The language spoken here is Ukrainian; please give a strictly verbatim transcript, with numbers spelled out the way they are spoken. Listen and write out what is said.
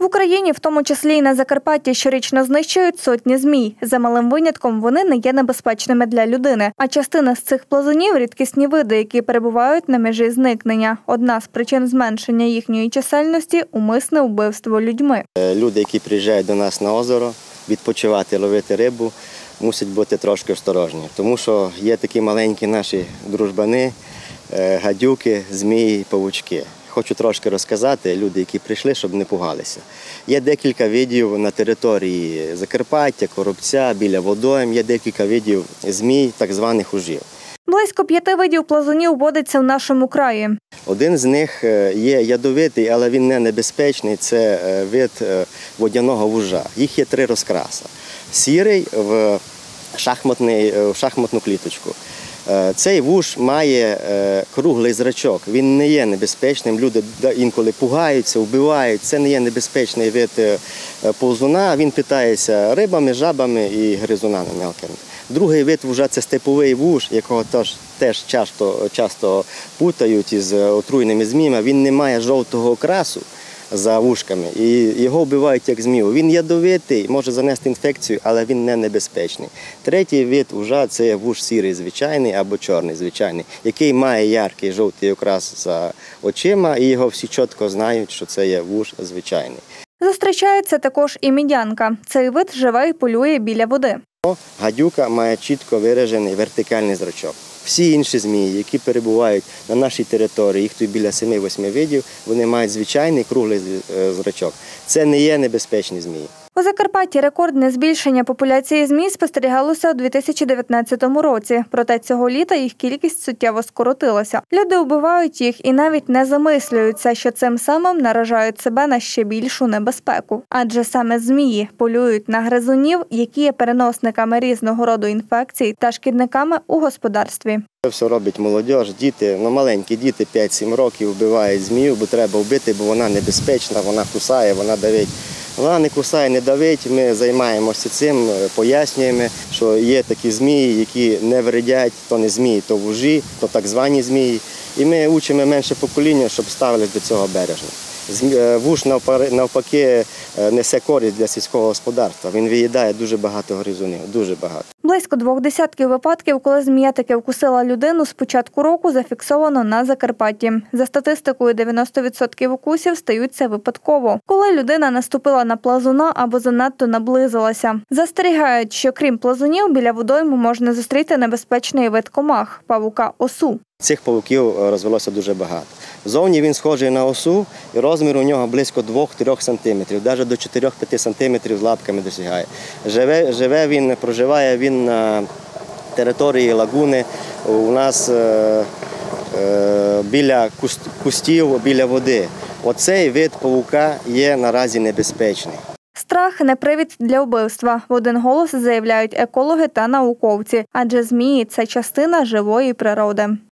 Україні, в тому числі і на Закарпатті, щорічно знищують сотні змій. За малим винятком вони не є небезпечними для людини. А частина з цих плазунів – рідкісні види, які перебувають на межі зникнення. Одна з причин зменшення їхньої чисельності – умисне вбивство людьми. Люди, які приїжджають до нас на озеро відпочивати, ловити рибу, мусять бути трошки осторожні. Тому що є такі маленькі наші дружбани, гадюки, змії, павучки. Хочу трошки розказати, люди, які прийшли, щоб не пугалися. Є декілька видів на території Закарпаття, Коробця, біля водойм, є декілька видів змій, так званих ужів. Близько п'яти видів плазунів водиться в нашому краї. Один з них є ядовитий, але він не небезпечний, це вид водяного вужа. Їх є три розкраси. Сірий в, шахматний, в шахматну кліточку. Цей вуж має круглий зрачок, він не є небезпечним, люди інколи пугаються, вбивають, це не є небезпечний вид повзуна, він питається рибами, жабами і гризунами мелкими. Другий вид вужа – це степовий вуж, якого теж, теж часто, часто путають із отруйними зміями, він не має жовтого окрасу за вушками і його вбивають як змію. Він ядовитий, може занести інфекцію, але він не небезпечний. Третій вид вужа – це вуж сірий звичайний або чорний звичайний, який має яркий жовтий окрас за очима і його всі чітко знають, що це є вуж звичайний. Зустрічається також і мідянка. Цей вид живе і полює біля води. Гадюка має чітко виражений вертикальний зрачок. Всі інші змії, які перебувають на нашій території, їх тут біля семи-восьми видів, вони мають звичайний круглий зрачок. Це не є небезпечні змії. У Закарпатті рекордне збільшення популяції змій спостерігалося у дві тисячі дев'ятнадцятому році. Проте цього літа їх кількість суттєво скоротилася. Люди вбивають їх і навіть не замислюються, що цим самим наражають себе на ще більшу небезпеку. Адже саме змії полюють на гризунів, які є переносниками різного роду інфекцій та шкідниками у господарстві. Це все робить молодь, діти, ну маленькі діти, п'ять-сім років вбивають змію, бо треба вбити, бо вона небезпечна, вона кусає, вона давить. Вона не кусає, не давить, ми займаємося цим, пояснюємо, що є такі змії, які не вредять, то не змії, то вужі, то так звані змії. І ми учимо менше покоління, щоб ставились до цього бережно. Вуж навпаки несе користь для сільського господарства. Він виїдає дуже багато гризунів, дуже багато. Близько двох десятків випадків, коли змія таки вкусила людину, з початку року зафіксовано на Закарпатті. За статистикою, дев'яносто відсотків укусів стаються випадково, коли людина наступила на плазуна або занадто наблизилася. Застерігають, що крім плазунів, біля водойму можна зустріти небезпечний вид комах – павука осу. Цих павуків розвелося дуже багато. Зовні він схожий на осу, і розмір у нього близько двох-трьох сантиметрів, навіть до чотирьох-п'яти сантиметрів з лапками досягає. Живе, живе він, проживає він на території лагуни, у нас е, е, біля куст, кустів, біля води. Оцей вид павука є наразі небезпечний. Страх – не привід для вбивства. В один голос заявляють екологи та науковці, адже змії – це частина живої природи.